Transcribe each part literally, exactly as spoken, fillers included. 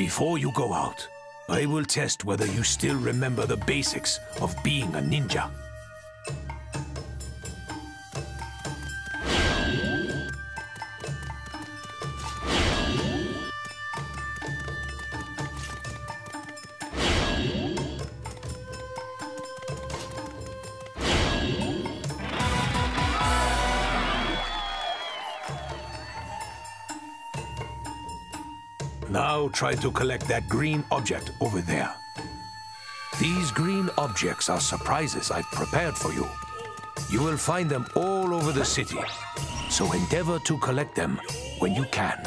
Before you go out, I will test whether you still remember the basics of being a ninja. Now try to collect that green object over there. These green objects are surprises I've prepared for you. You will find them all over the city, so endeavor to collect them when you can.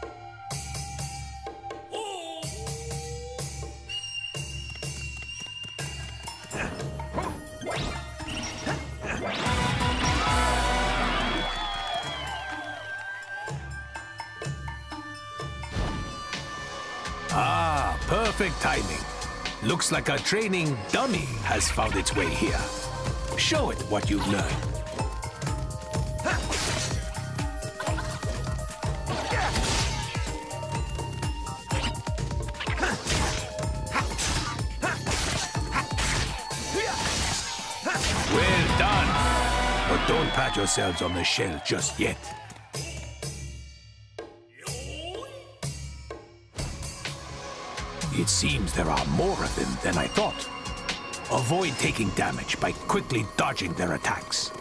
Ah, perfect timing. Looks like a training dummy has found its way here. Show it what you've learned. Well done. But don't pat yourselves on the shell just yet. It seems there are more of them than I thought. Avoid taking damage by quickly dodging their attacks.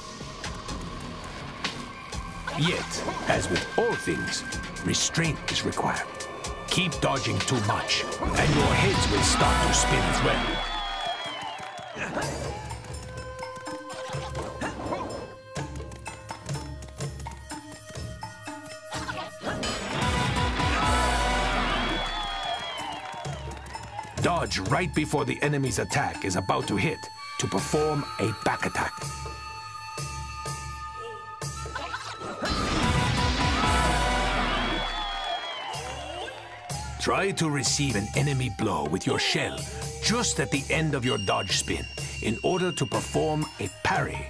Yet, as with all things, restraint is required. Keep dodging too much, and your heads will start to spin as well. Dodge right before the enemy's attack is about to hit to perform a back attack. Try to receive an enemy blow with your shell just at the end of your dodge spin in order to perform a parry.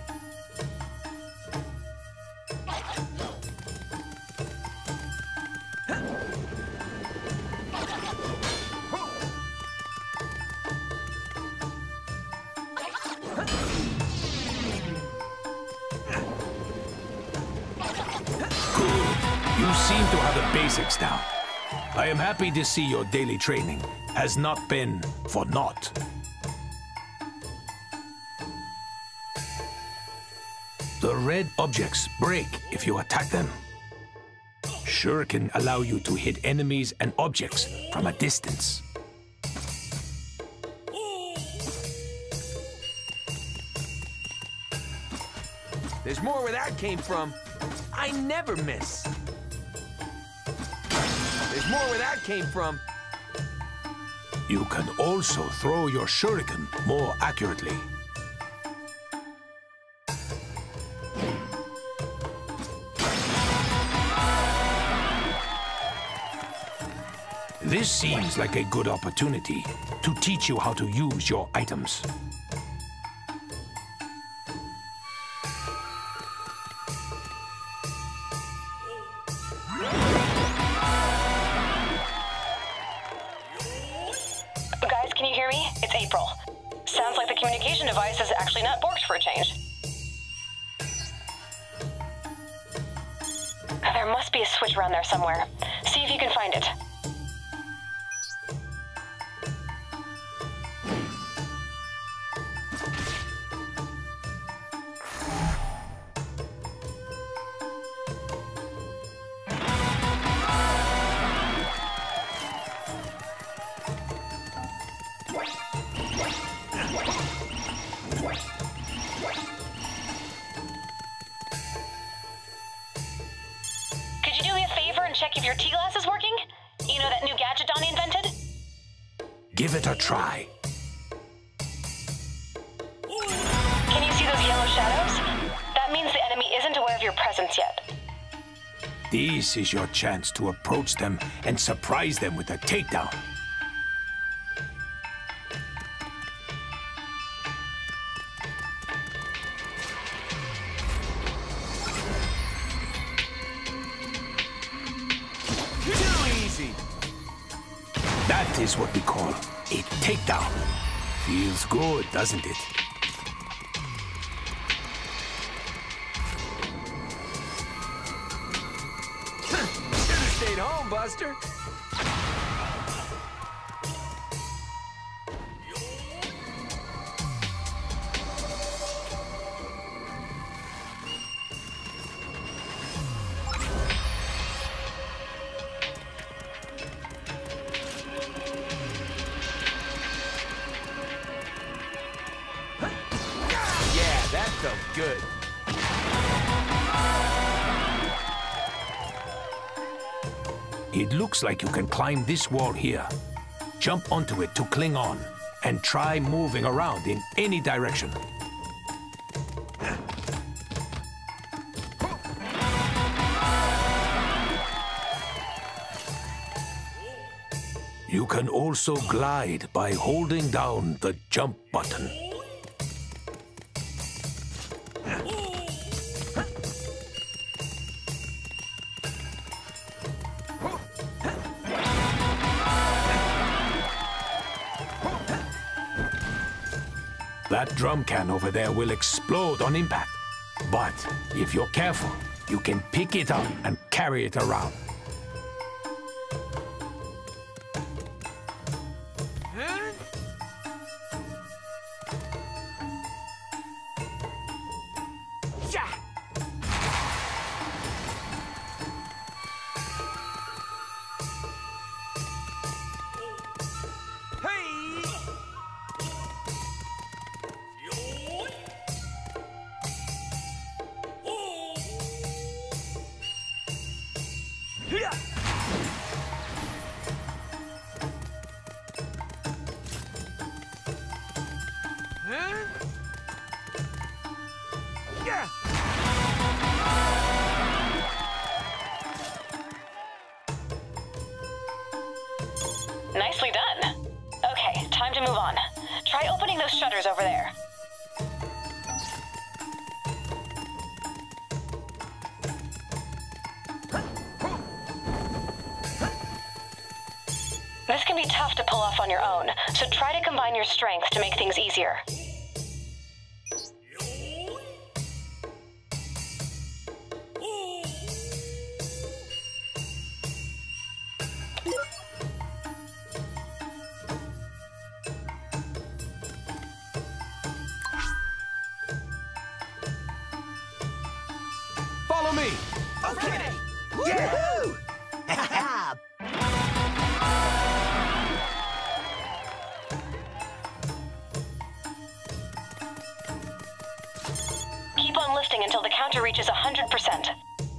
You seem to have the basics down. I am happy to see your daily training has not been for naught. The red objects break if you attack them. Shuriken allow you to hit enemies and objects from a distance. There's more where that came from. I never miss. There's more where that came from. You can also throw your shuriken more accurately. This seems like a good opportunity to teach you how to use your items. Guys, can you hear me? It's April. Sounds like the communication device is actually not borked for a change. There must be a switch around there somewhere. See if you can find it. Could you do me a favor and check if your T-glass is working? You know that new gadget Donnie invented? Give it a try. Can you see those yellow shadows? That means the enemy isn't aware of your presence yet. This is your chance to approach them and surprise them with a takedown. Too easy. That is what we call a takedown. Feels good, doesn't it? Should've stayed home, Buster. Felt good. It looks like you can climb this wall here. Jump onto it to cling on, and try moving around in any direction. You can also glide by holding down the jump button. That drum can over there will explode on impact. But if you're careful, you can pick it up and carry it around. Nicely done. Okay, time to move on. Try opening those shutters over there. This can be tough to pull off on your own, so try to combine your strength to make things easier. Follow me. Okay. Yahoo! Keep on lifting until the counter reaches one hundred percent.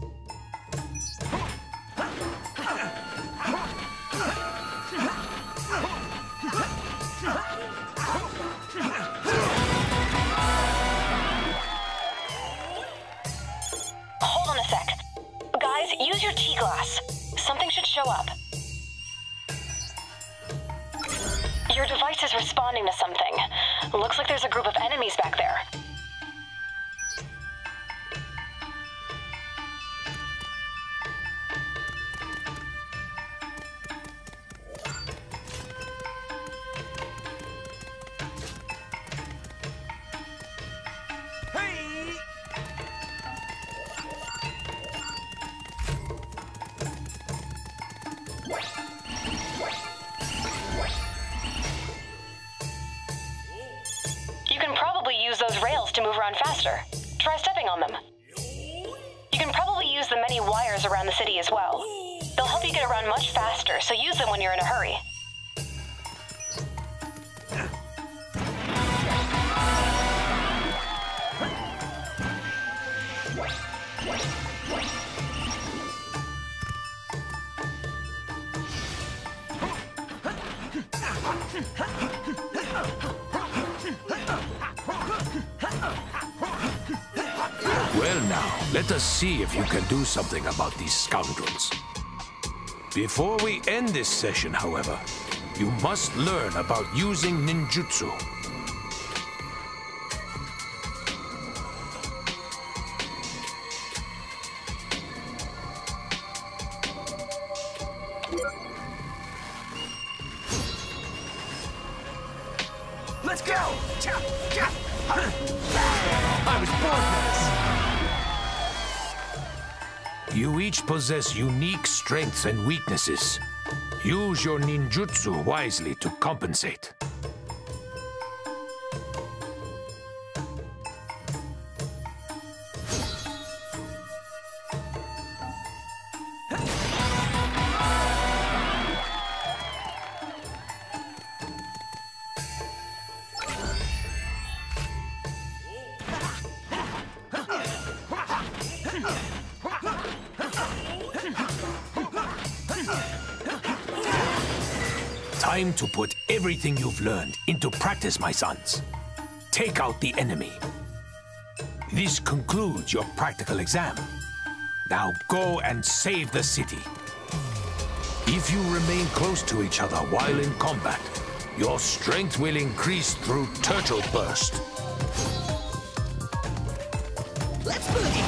Hold on a sec. Guys, use your T-glass. Something should show up. Your device is responding to something. Looks like there's a group of enemies back there. You can probably use those rails to move around faster. Try stepping on them. You can probably use the many wires around the city as well. They'll help you get around much faster, so use them when you're in a hurry. Well now, let us see if you can do something about these scoundrels. Before we end this session, however, you must learn about using ninjutsu. Let's go! I was born for this. You each possess unique strengths and weaknesses. Use your ninjutsu wisely to compensate. Time to put everything you've learned into practice, my sons. Take out the enemy. This concludes your practical exam. Now go and save the city. If you remain close to each other while in combat, your strength will increase through Turtle Burst. Let's boogie!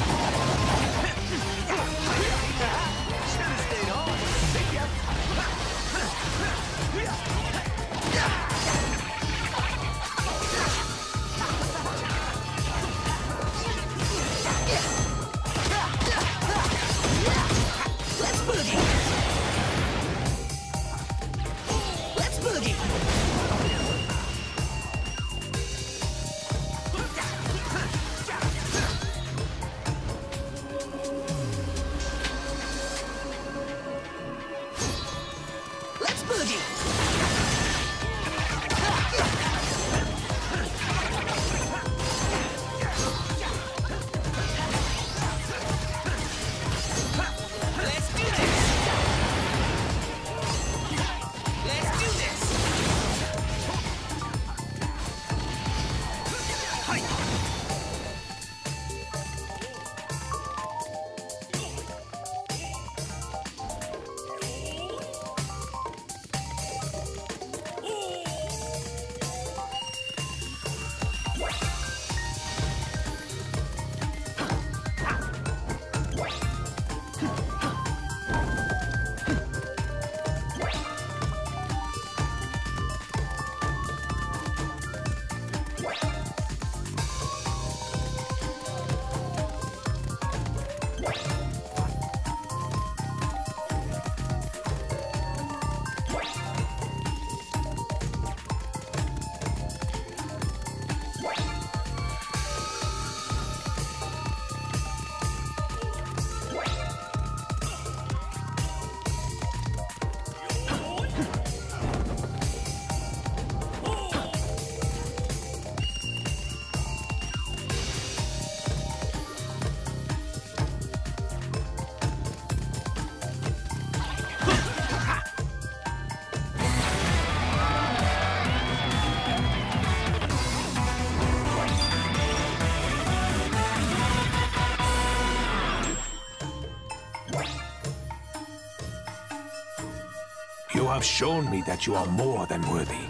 You have shown me that you are more than worthy.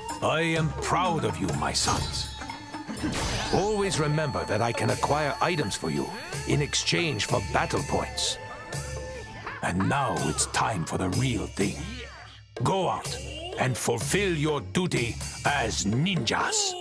I am proud of you, my sons. Always remember that I can acquire items for you in exchange for battle points. And now it's time for the real thing. Go out and fulfill your duty as ninjas.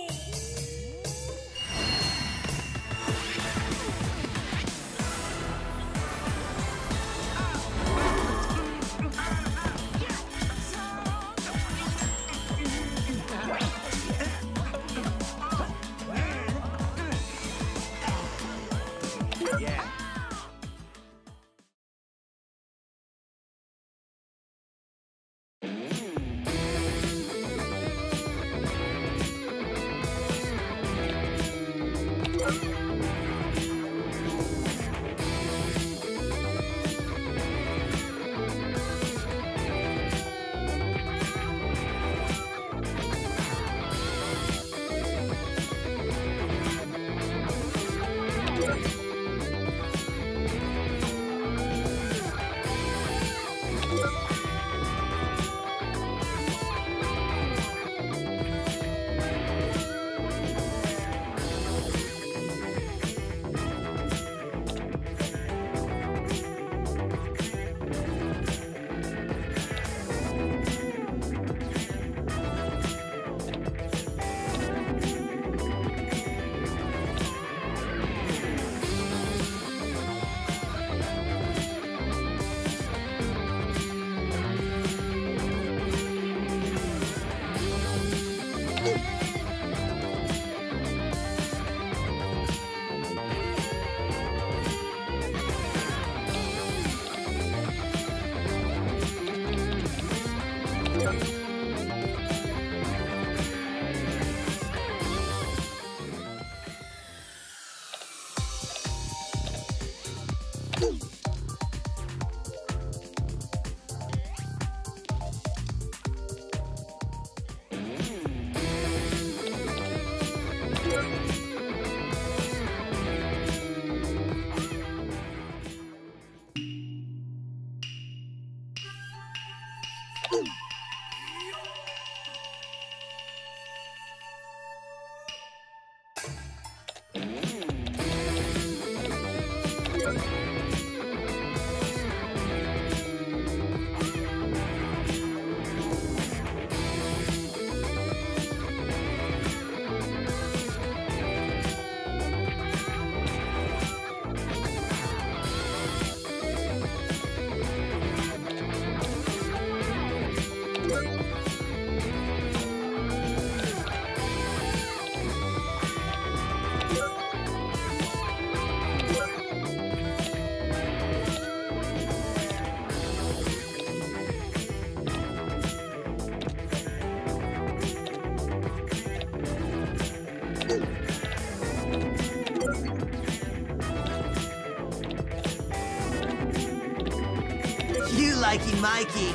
You likey Mikey.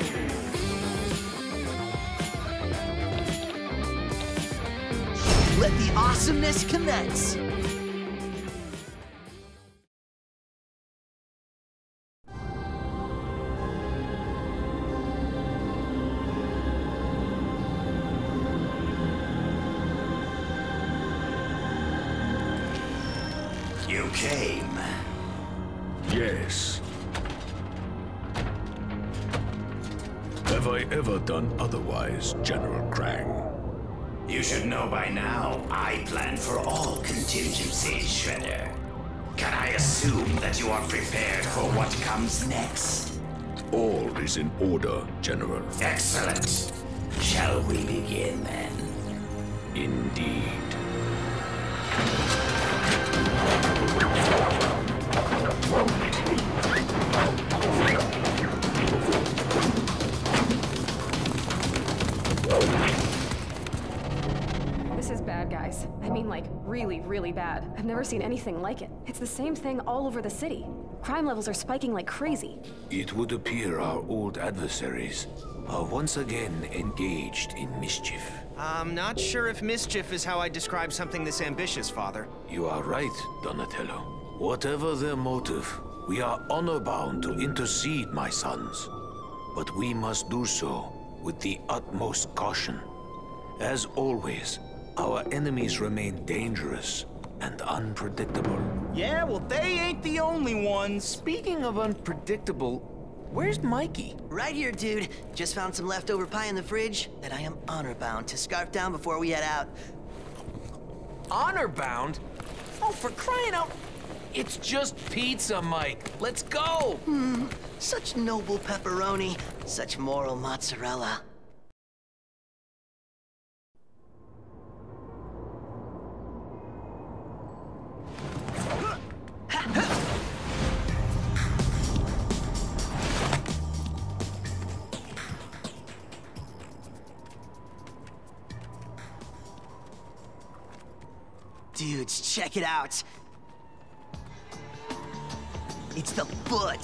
Let the awesomeness commence. You came. Yes. Have I ever done otherwise, General Krang? You should know by now, I plan for all contingencies, Shredder. Can I assume that you are prepared for what comes next? All is in order, General. Excellent. Shall we begin then? Indeed. This is bad, guys. I mean, like, really, really bad. I've never seen anything like it. It's the same thing all over the city. Crime levels are spiking like crazy. It would appear our old adversaries are once again engaged in mischief. I'm not sure if mischief is how I describe something this ambitious, Father. You are right, Donatello. Whatever their motive, we are honor-bound to intercede, my sons. But we must do so with the utmost caution. As always, our enemies remain dangerous and unpredictable. Yeah, well, they ain't the only ones. Speaking of unpredictable, where's Mikey? Right here, dude. Just found some leftover pie in the fridge that I am honor-bound to scarf down before we head out. Honor-bound? Oh, for crying out... It's just pizza, Mike. Let's go! Hmm, such noble pepperoni, such moral mozzarella. Dudes, check it out. It's the foot.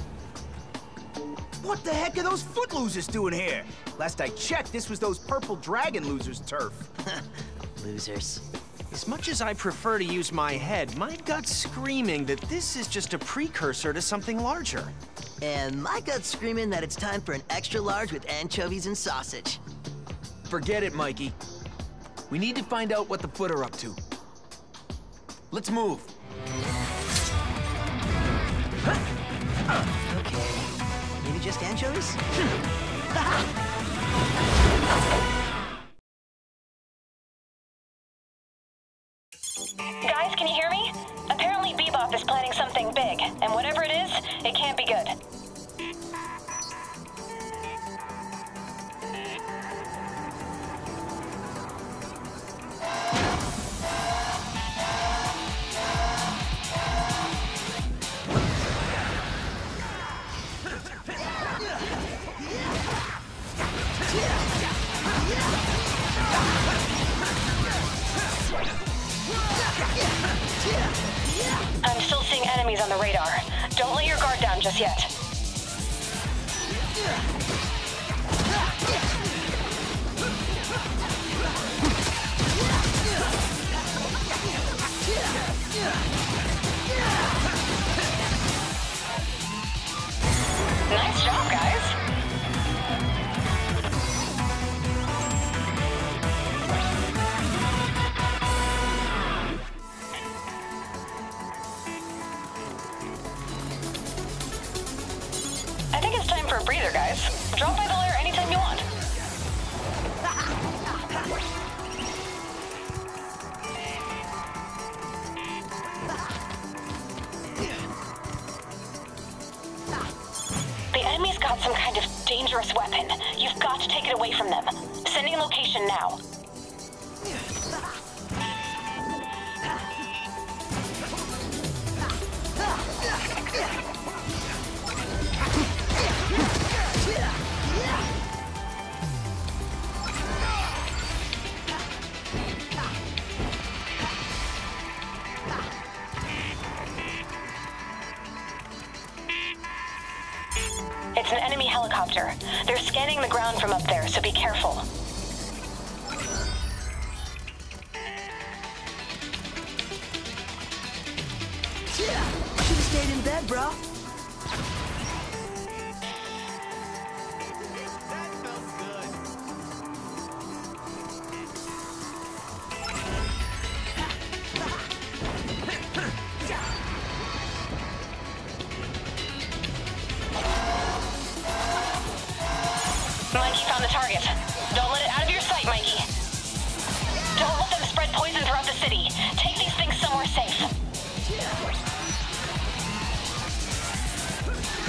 What the heck are those foot losers doing here? Last I checked, this was those purple dragon losers' turf. Losers. As much as I prefer to use my head, my gut's screaming that this is just a precursor to something larger. And my gut's screaming that it's time for an extra large with anchovies and sausage. Forget it, Mikey. We need to find out what the Foot are up to. Let's move. Okay, maybe just anchovies? Guys, can you hear me? Apparently Bebop is planning something big, and whatever it is, it can't be good. I'm still seeing enemies on the radar. Don't let your guard down just yet. Nice job, guys. I think it's time for a breather, guys. Drop by the lair anytime you want. The enemy's got some kind of dangerous weapon. You've got to take it away from them. Sending location now. It's an enemy helicopter. They're scanning the ground from up there, so be careful. Should've stayed in bed, bro. Mikey found the target. Don't let it out of your sight, Mikey. Don't let them spread poison throughout the city. Take these things somewhere safe.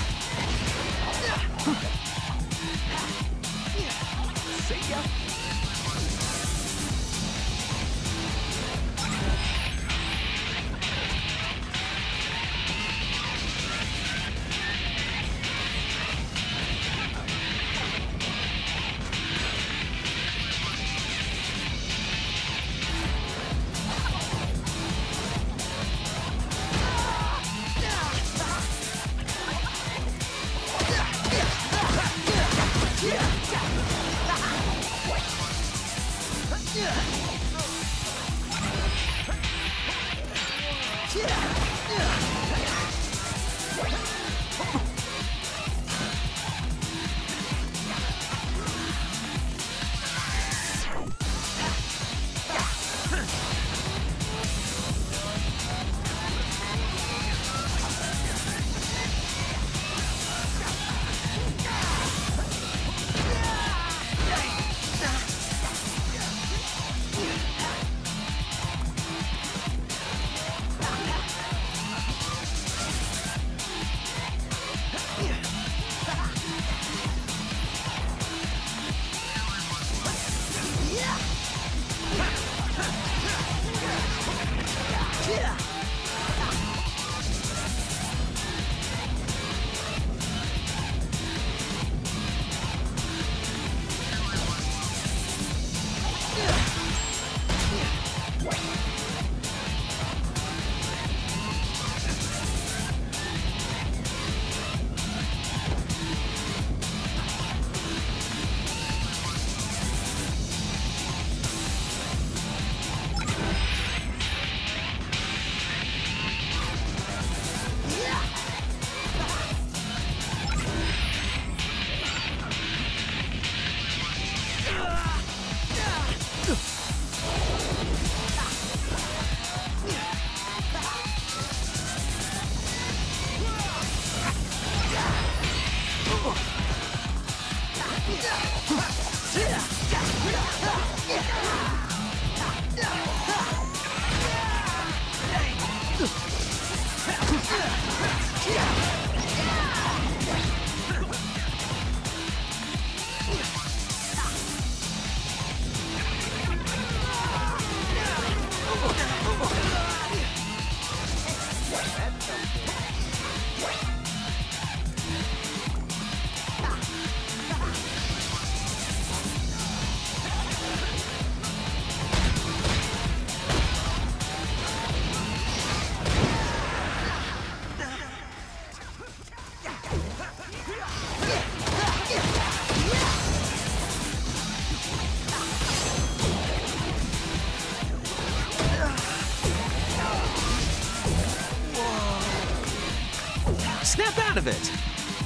Snap out of it!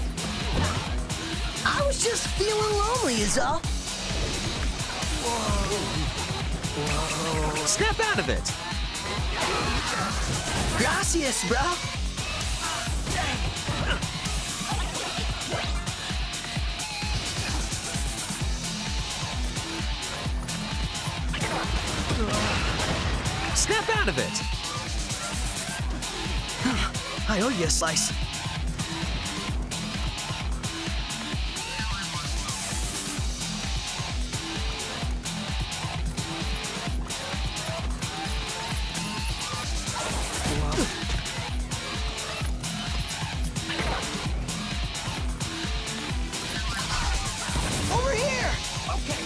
I was just feeling lonely is all. Snap out of it! Gracias, bro. Snap out of it! I owe you a slice. Over here! Okay.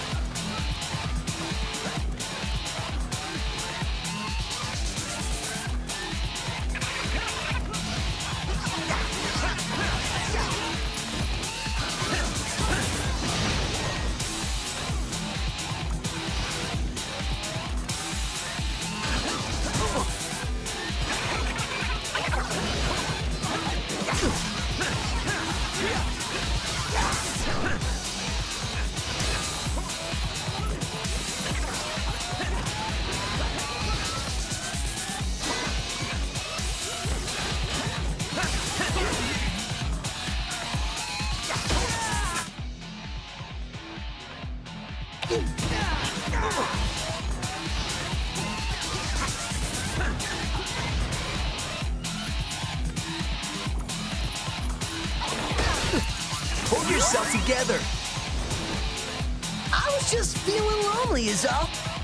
Hold yourself together. I was just feeling lonely is all.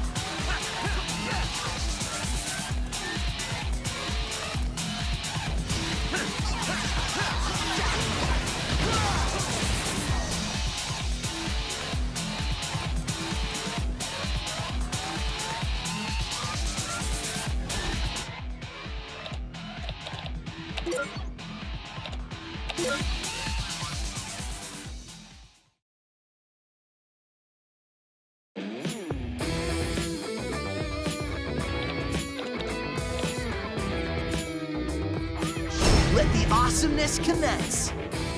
Let the awesomeness commence.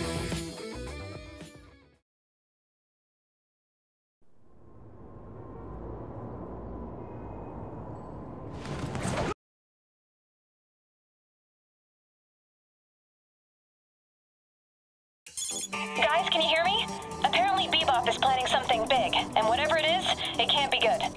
Guys, can you hear me? Apparently Bebop is planning something big, and whatever it is, it can't be good.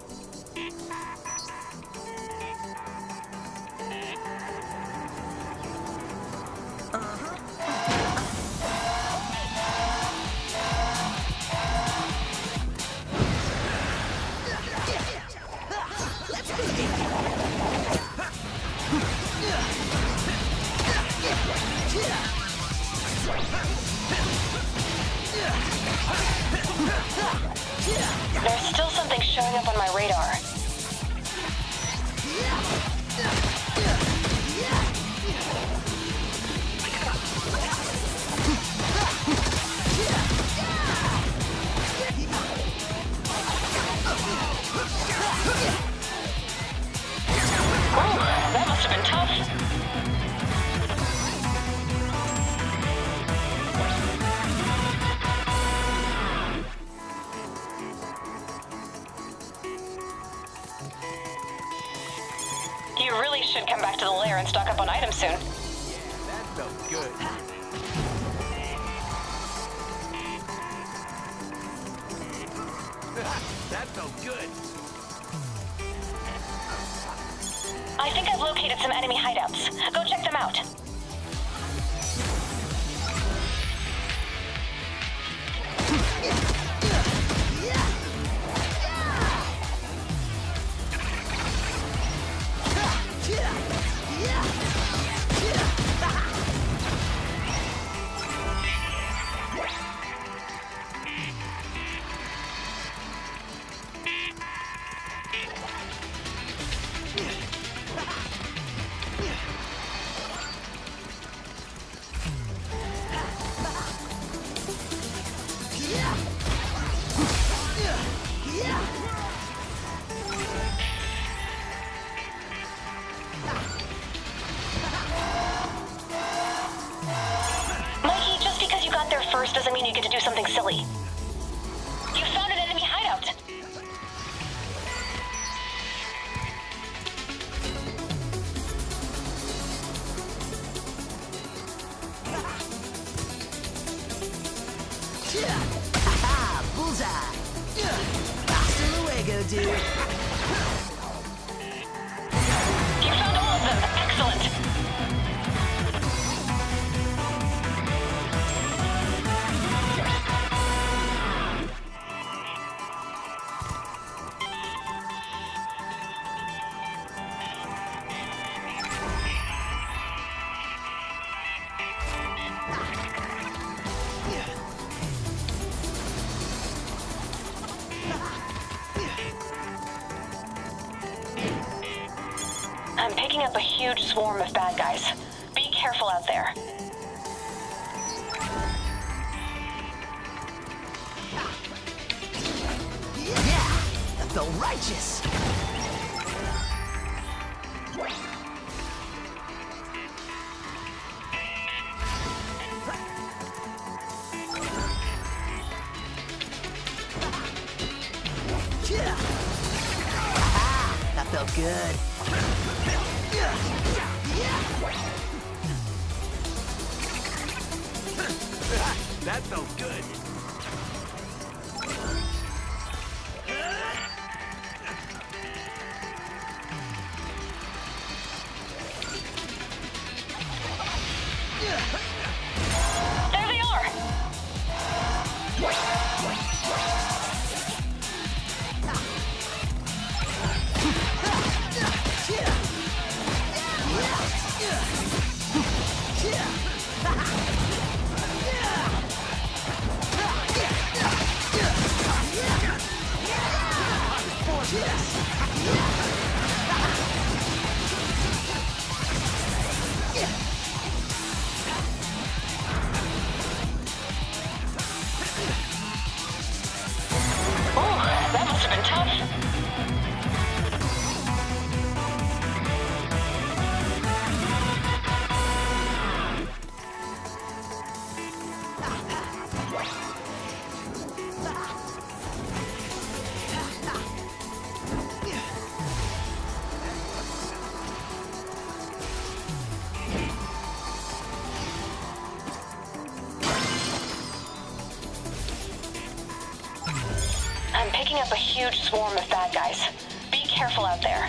There's still something showing up on my radar. Ooh, that must have been tough. You really should come back to the lair and stock up on items soon. That felt good. That felt good. I think I've located some enemy hideouts. Go check them out. first doesn't mean you get to do something silly. You found an enemy hideout. Ha! Bullseye! Hasta luego, dude. You found all of them. Excellent. I'm picking up a huge swarm of bad guys. Be careful out there. Yeah! That felt righteous! Yeah! That felt good. That felt good. There they are! Oh, that must have been tough. I'm picking up a huge swarm of bad guys. Be careful out there.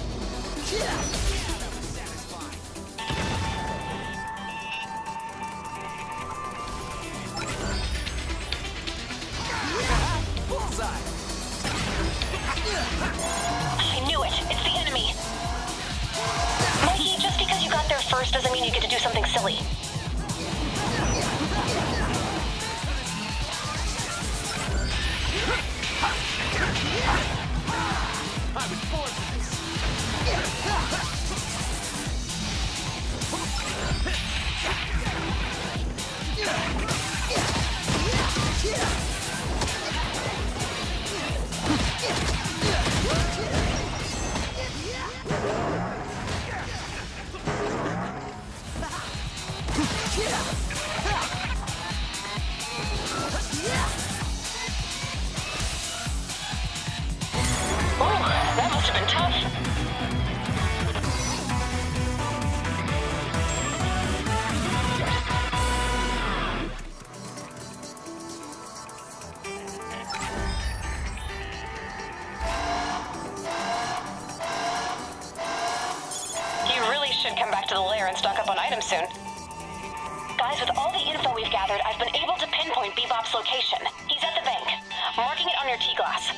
Bullseye! I knew it. It's the enemy. Mikey, just because you got there first doesn't mean you get to do something silly. I was born for this. Oh, that must have been tough. You really should come back to the lair and stock up on items soon. Guys, with all the info we've gathered, I've been able to pinpoint Bebop's location. He's at the bank. Marking it on your T-glass.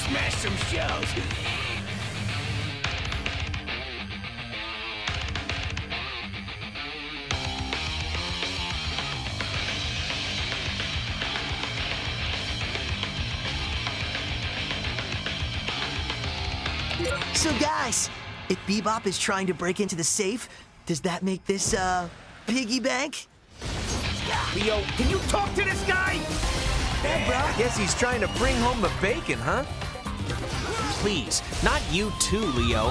smash some shells. So guys, if Bebop is trying to break into the safe, does that make this, uh, piggy bank? Leo, can you talk to this guy? Hey, bro. Guess he's trying to bring home the bacon, huh? Please, not you too, Leo.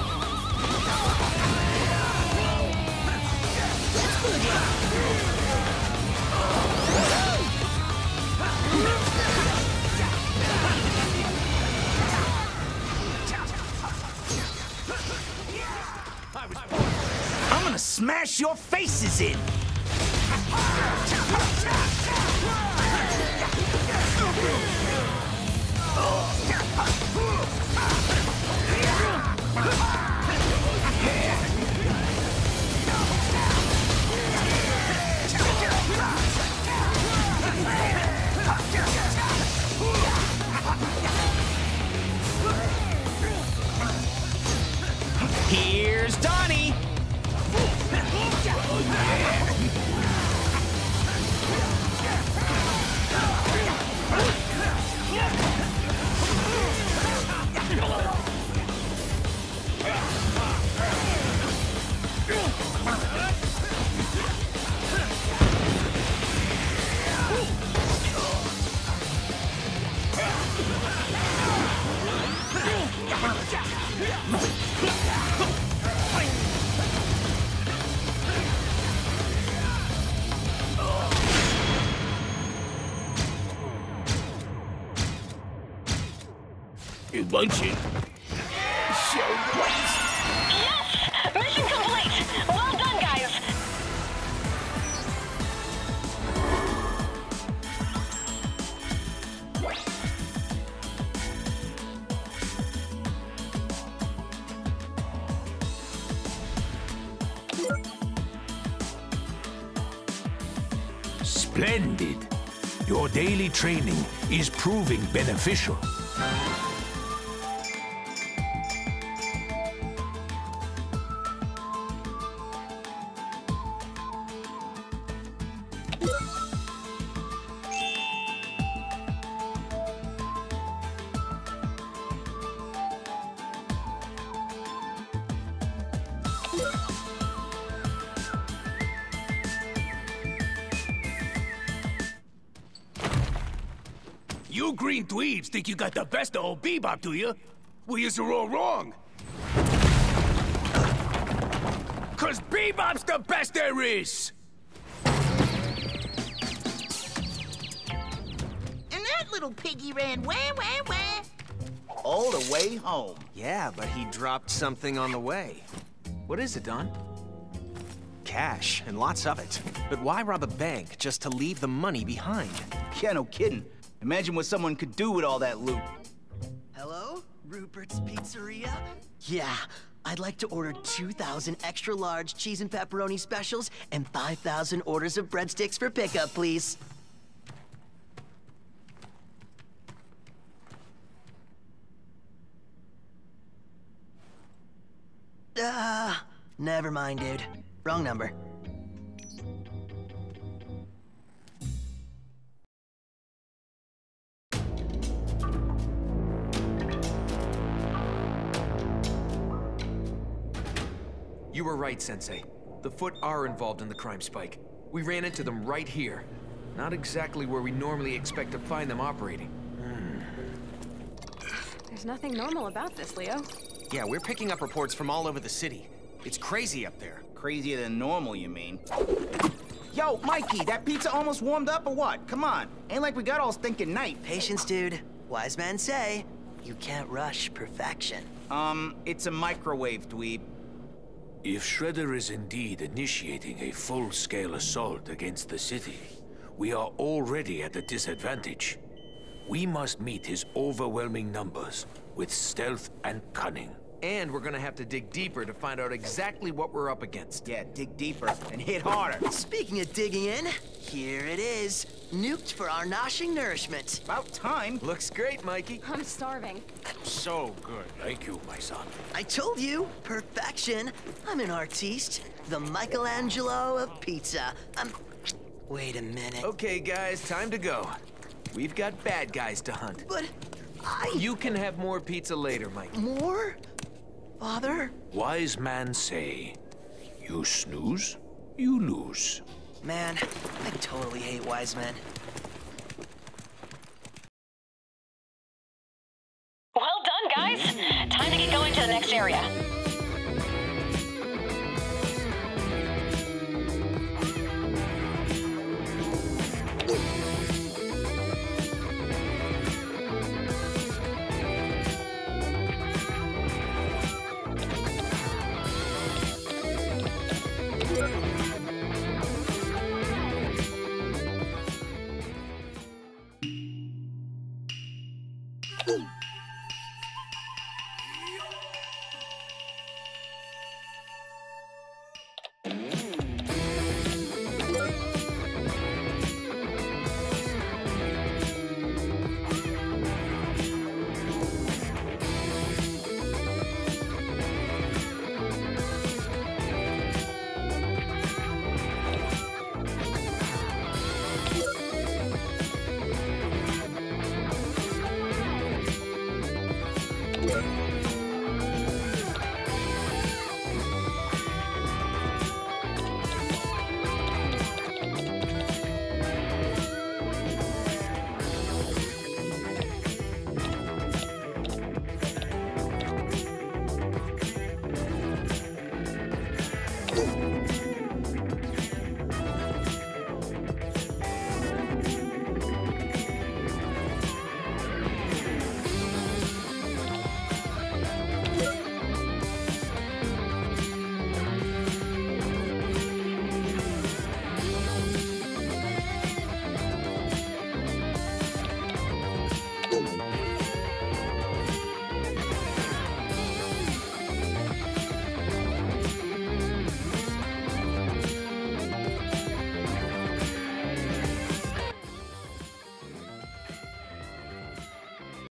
I'm gonna smash your faces in. Here's Donnie. You bunch it. Yes! Mission complete! Well done, guys! Splendid. Your daily training is proving beneficial. You green dweebs think you got the best of old Bebop, do you? Well, you're all wrong. Cause Bebop's the best there is! And that little piggy ran where, where, where? All the way home. Yeah, but he dropped something on the way. What is it, Don? Cash, and lots of it. But why rob a bank just to leave the money behind? Yeah, no kidding. Imagine what someone could do with all that loot. Hello? Rupert's Pizzeria? Yeah, I'd like to order two thousand extra large cheese and pepperoni specials and five thousand orders of breadsticks for pickup, please. Ah, uh, never mind, dude. Wrong number. You were right, Sensei. The Foot are involved in the crime spike. We ran into them right here. Not exactly where we normally expect to find them operating. There's nothing normal about this, Leo. Yeah, we're picking up reports from all over the city. It's crazy up there. Crazier than normal, you mean? Yo, Mikey, that pizza almost warmed up or what? Come on. Ain't like we got all stinking night. Patience, dude. Wise men say, you can't rush perfection. Um, it's a microwave, dweeb. If Shredder is indeed initiating a full-scale assault against the city, we are already at a disadvantage. We must meet his overwhelming numbers with stealth and cunning. And we're gonna have to dig deeper to find out exactly what we're up against. Yeah, dig deeper and hit harder. Speaking of digging in, here it is. Nuked for our noshing nourishment. About time. Looks great, Mikey. I'm starving. So good. Thank you, my son. I told you, perfection. I'm an artiste, the Michelangelo of pizza. I'm... Wait a minute. Okay, guys, time to go. We've got bad guys to hunt. But I... You can have more pizza later, Mikey. More? Father? Wise man say, you snooze, you lose. Man, I totally hate wise men. Well done, guys. Time to get going to the next area. Ooh.